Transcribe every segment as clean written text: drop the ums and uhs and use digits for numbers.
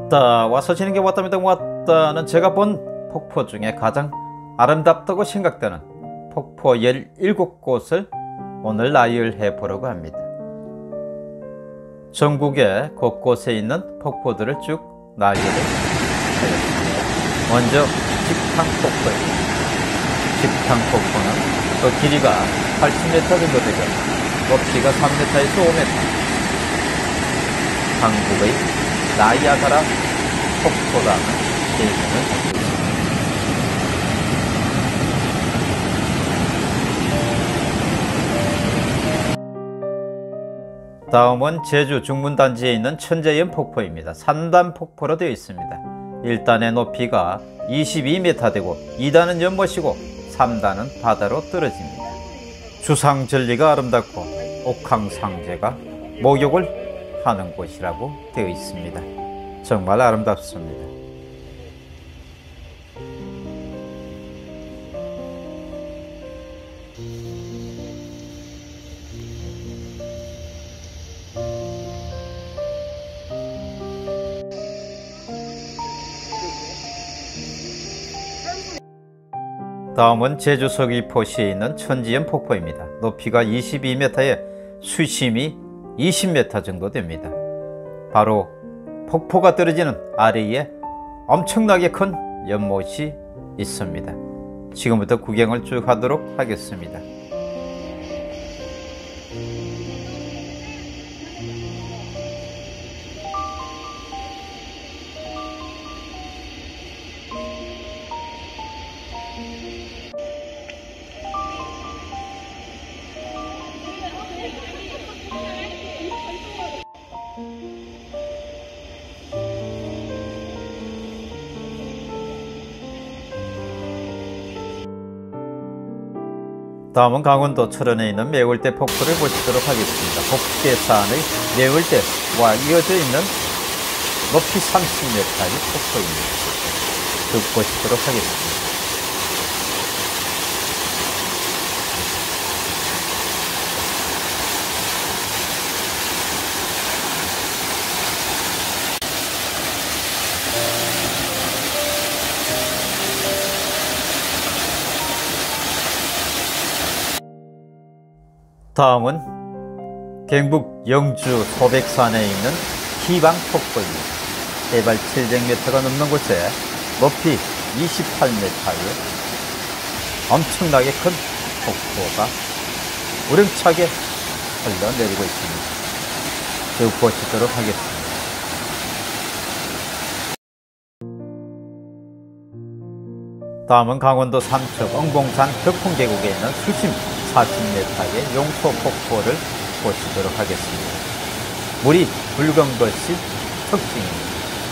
왔다 와서 지는 게 왔답니다. 왔다는 제가 본 폭포 중에 가장 아름답다고 생각되는 폭포 17곳을 오늘 나열해 보려고 합니다. 전국의 곳곳에 있는 폭포들을 쭉 나열해 하겠습니다. 먼저 직탕폭포입니다. 직탕폭포는 그 길이가 80m 정도 되고 높이가 3m에서 5m, 한국의 나이아가라 폭포라는 별명을 갖고 있습니다. 다음은 제주 중문단지에 있는 천재연 폭포입니다. 3단 폭포로 되어 있습니다. 1단의 높이가 22m 되고 2단은 연못이고 3단은 바다로 떨어집니다. 주상절리가 아름답고 옥황상제가 목욕을 하는 곳이라고 되어 있습니다. 정말 아름답습니다. 다음은 제주 서귀포시에 있는 천지연 폭포입니다. 높이가 22m에 수심이 20m 정도 됩니다. 바로 폭포가 떨어지는 아래에 엄청나게 큰 연못이 있습니다. 지금부터 구경을 쭉 하도록 하겠습니다. 다음은 강원도 철원에 있는 매월대 폭포를 보시도록 하겠습니다. 복계산의 매월대와 이어져 있는 높이 30m의 폭포입니다. 쭉 보시도록 하겠습니다. 다음은 경북 영주 소백산에 있는 희방폭포입니다. 해발 700m가 넘는 곳에 높이 28m의 엄청나게 큰 폭포가 우렁차게 흘러내리고 있습니다. 쭉 보시도록 하겠습니다. 다음은 강원도 삼척 엉봉산 덕풍계곡에 있는 수심 40m의 용소폭포를 보시도록 하겠습니다. 물이 붉은 것이 특징입니다.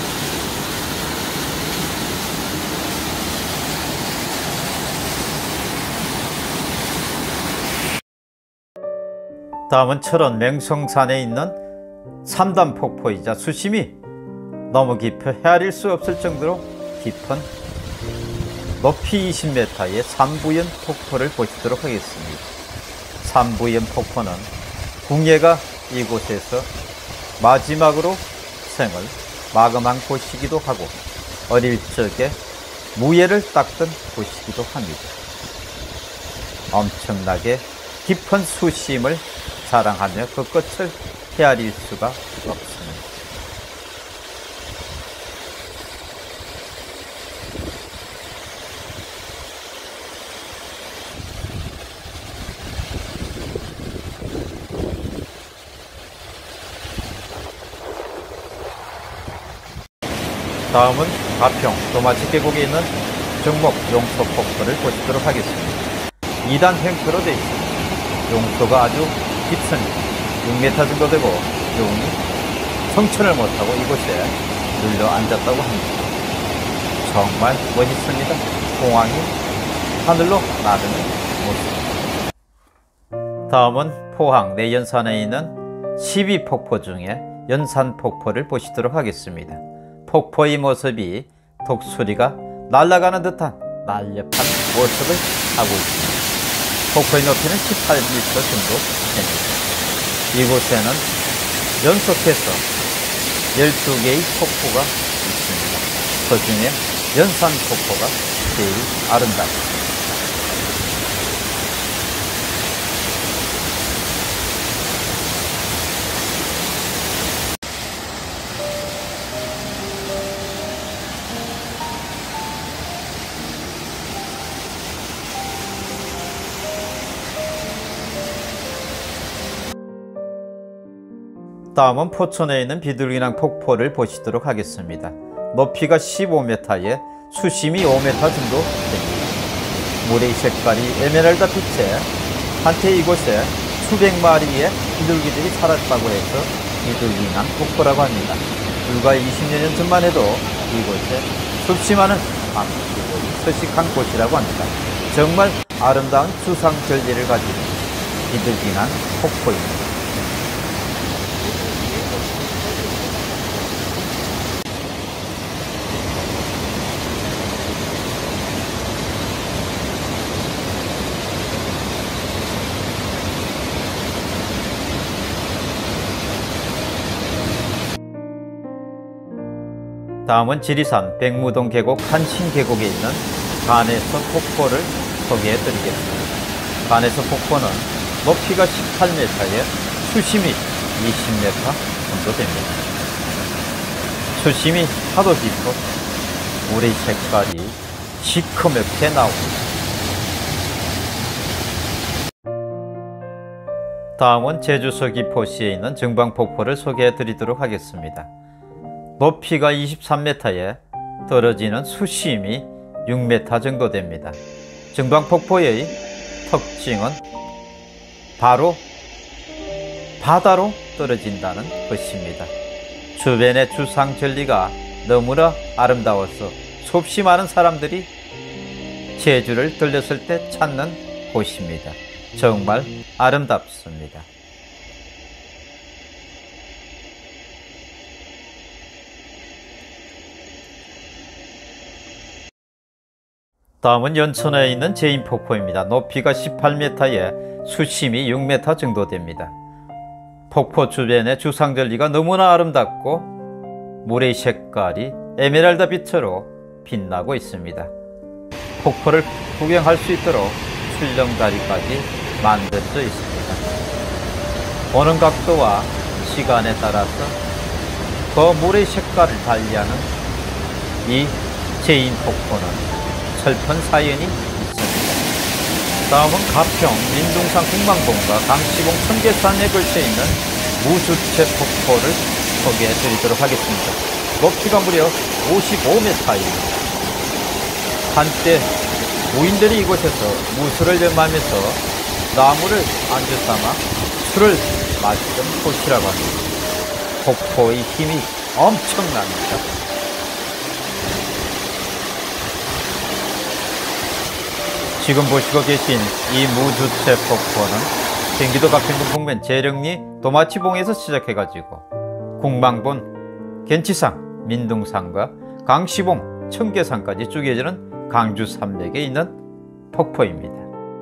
다음은 철원 맹성산에 있는 3단 폭포이자 수심이 너무 깊어 헤아릴 수 없을 정도로 깊은 높이 20m의 삼부연 폭포를 보시도록 하겠습니다. 삼부연 폭포는 궁예가 이곳에서 마지막으로 생을 마감한 곳이기도 하고 어릴 적에 무예를 닦던 곳이기도 합니다. 엄청나게 깊은 수심을 자랑하며 그 끝을 헤아릴 수가 없습니다. 다음은 가평 도마치 계곡에 있는 정목 용소폭포를 보시도록 하겠습니다. 2단 횡포로 되어 있습니다. 용소가 아주 깊습니다. 6m 정도 되고 용이 성천을 못하고 이곳에 눌러 앉았다고 합니다. 정말 멋있습니다. 공항이 하늘로 나르는 모습. 다음은 포항 내연산에 있는 12폭포 중에 연산폭포를 보시도록 하겠습니다. 폭포의 모습이 독수리가 날아가는 듯한 날렵한 모습을 하고 있습니다. 폭포의 높이는 18m 정도 됩니다. 이곳에는 연속해서 12개의 폭포가 폭포 중에 연산 폭포가 제일 아름답습니다. 다음은 포천에 있는 비둘기낭 폭포를 보시도록 하겠습니다. 높이가 15m에 수심이 5m 정도 됩니다. 물의 색깔이 에메랄드 빛에 한때 이곳에 수백 마리의 비둘기들이 살았다고 해서 비둘기낭 폭포라고 합니다. 불과 20여 년 전만 해도 이곳에 수없이 많은 방울들이 서식한 곳이라고 합니다. 정말 아름다운 주상절리를 가진 비둘기낭 폭포입니다. 다음은 지리산 백무동 계곡 한신계곡에 있는 간에서 폭포를 소개해 드리겠습니다. 간에서 폭포는 높이가 18m에 수심이 20m 정도 됩니다. 수심이 하도 깊어 물의 색깔이 시커멓게 나옵니다. 다음은 제주 서귀포시에 있는 정방폭포를 소개해 드리도록 하겠습니다. 높이가 23m에 떨어지는 수심이 6m 정도 됩니다. 정방폭포의 특징은 바로 바다로 떨어진다는 것입니다. 주변의 주상절리가 너무나 아름다워서 수없이 많은 사람들이 제주를 들렸을 때 찾는 곳입니다. 정말 아름답습니다. 다음은 연천에 있는 제인폭포입니다. 높이가 18m에 수심이 6m 정도 됩니다. 폭포 주변의 주상절리가 너무나 아름답고 물의 색깔이 에메랄드 빛으로 빛나고 있습니다. 폭포를 구경할 수 있도록 출렁다리까지 만들어져 있습니다. 보는 각도와 시간에 따라서 그 물의 색깔을 달리하는 이 제인폭포는 슬픈 사연이 있습니다. 다음은 가평, 민둥산 국망봉과 강시봉 청계산에 걸쳐있는 무주체 폭포를 소개해 드리도록 하겠습니다. 높이가 무려 55m입니다. 한때 무인들이 이곳에서 무술을 연마하면서 나무를 안주 삼아 술을 마시던 곳이라고 합니다. 폭포의 힘이 엄청납니다. 지금 보시고 계신 이 무주체 폭포는 경기도 가평군 북면 재령리 도마치봉에서 시작해가지고 국망본, gen치산, 민둥산과 강시봉, 청계산까지 쭉 이어지는 강주산맥에 있는 폭포입니다.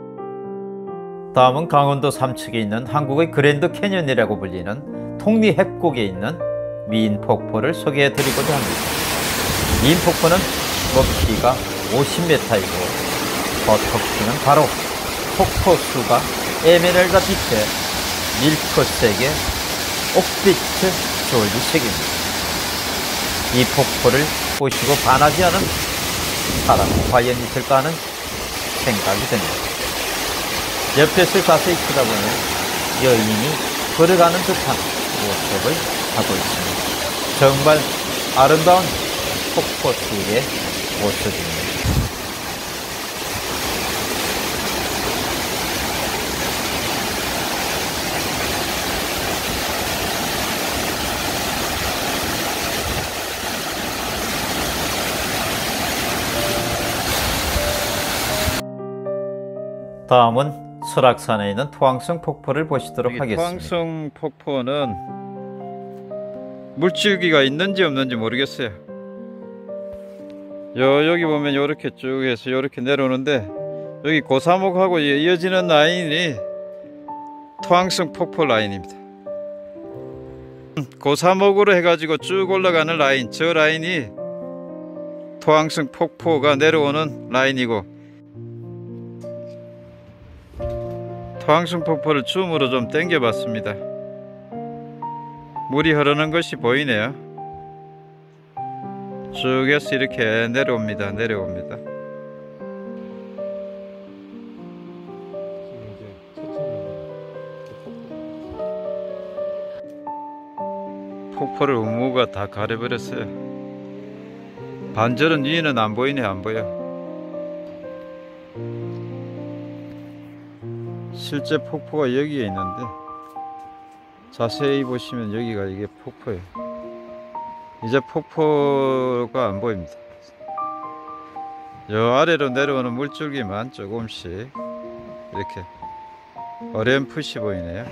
다음은 강원도 삼척에 있는 한국의 그랜드 캐년이라고 불리는 톡리해곡에 있는 미인폭포를 소개해 드리고자 합니다. 미인폭포는 높이가 50m이고 그 특징은 바로 폭포수가 에메랄드 빛에 밀크색의 옥빛을 주얼리색입니다. 이 폭포를 보시고 반하지 않은 사람이 과연 있을까 하는 생각이 듭니다. 옆에서 자세히 쳐다보면 여인이 걸어가는 듯한 모습을 하고 있습니다. 정말 아름다운 폭포수의 모습입니다. 다음은 설악산에 있는 토항성 폭포를 보시도록 하겠습니다. 토항성 폭포는 물줄기가 있는지 없는지 모르겠어요. 여기 보면 이렇게 쭉 해서 이렇게 내려오는데 여기 고사목하고 이어지는 라인이 토항성 폭포 라인입니다. 고사목으로 해가지고 쭉 올라가는 라인, 저 라인이 토항성 폭포가 내려오는 라인이고, 토항성 폭포를 줌으로 좀 당겨 봤습니다. 물이 흐르는 것이 보이네요. 쭉 해서 이렇게 내려옵니다. 폭포를 우무가 다 가려버렸어요. 반절은 위에는 안 보이네. 안 보여. 실제 폭포가 여기에 있는데, 자세히 보시면 여기가 이게 폭포예요. 이제 폭포가 안 보입니다. 요 아래로 내려오는 물줄기만 조금씩 이렇게 어렴풋이 보이네요.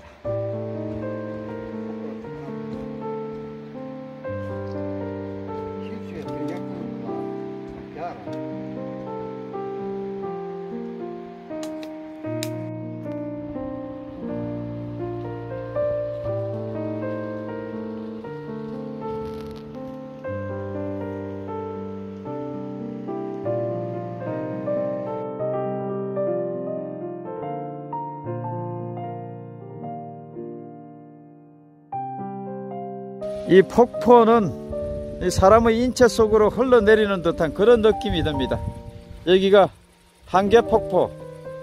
이 폭포는 사람의 인체 속으로 흘러내리는 듯한 그런 느낌이 듭니다. 여기가 한계폭포,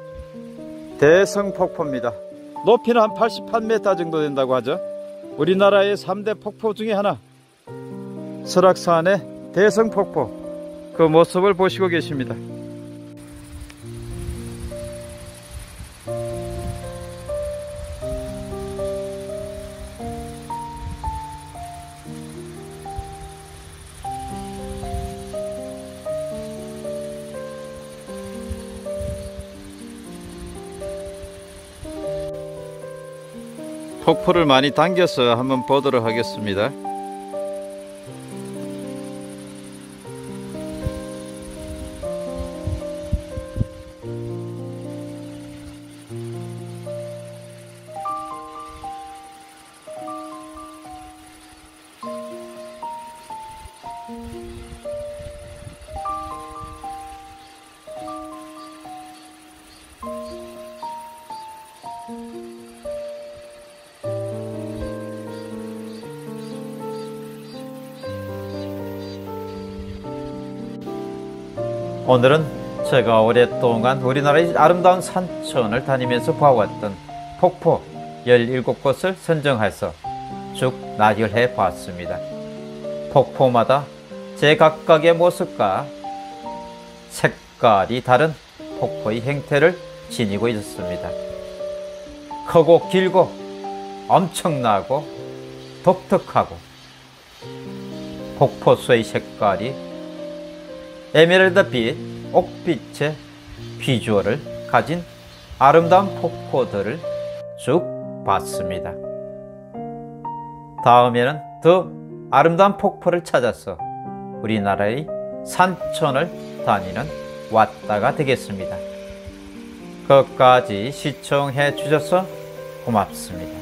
대성폭포입니다. 높이는 한 88m 정도 된다고 하죠. 우리나라의 3대 폭포 중에 하나, 설악산의 대성폭포, 그 모습을 보시고 계십니다. 폭포를 많이 당겨서 한번 보도록 하겠습니다. 오늘은 제가 오랫동안 우리나라의 아름다운 산천을 다니면서 봐왔던 폭포 17곳을 선정해서 쭉 나열해 봤습니다. 폭포마다 제각각의 모습과 색깔이 다른 폭포의 형태를 지니고 있었습니다. 크고 길고 엄청나고 독특하고, 폭포수의 색깔이 에메랄드빛, 옥빛의 비주얼을 가진 아름다운 폭포들을 쭉 봤습니다. 다음에는 더 아름다운 폭포를 찾아서 우리나라의 산천을 다니는 왔다가 되겠습니다. 끝까지 시청해 주셔서 고맙습니다.